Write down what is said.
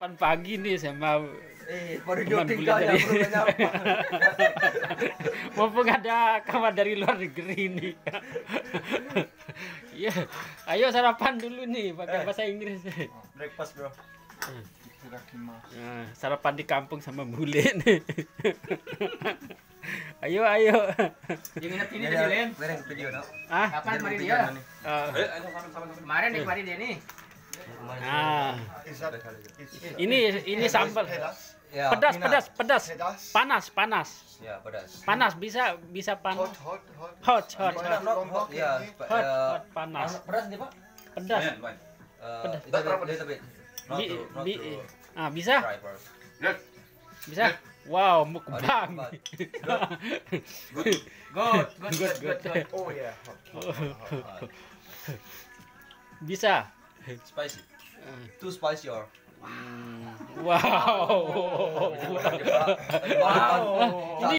Pan pagi nih sama baru teman jogging kuliah kaya tadi. baru nyapa. Mumpung ada kawan dari luar negeri nih. Iya, ayo sarapan dulu nih pakai bahasa Inggris. Breakfast, bro. Nah, sarapan di kampung sama bule nih. Ayo, ayo. Yang nginep sini tadi, Len. Kemarin video, no? Ah, Kapan kemarin dia? Kemarin nih, kemarin dia nih. nah, ini sambal. Ya, Pedas, peanut. pedas, pedas. Panas, panas. Ya, pedas. Panas bisa panas. Hot. Ya, Hot, panas. pedas nih, Pak. Pedas. Little bit. Not Bi- to- not bi- to ah, bisa? fry first. Bisa? Wow, mukbang. Good. Oh yeah. Bisa. Spicy. Too spicy or? Wow. Wow. Ini